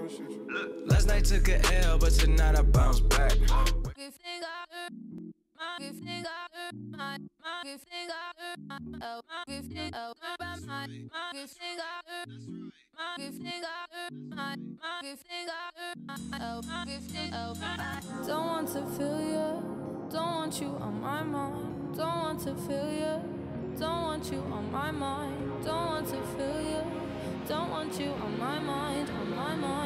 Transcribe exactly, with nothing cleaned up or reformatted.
Last night took a L, but tonight I bounce back. Don't want to feel you, don't want you on my mind. Don't want to feel you, don't want you on my mind. Don't want to feel you, don't want you on my mind, on my mind.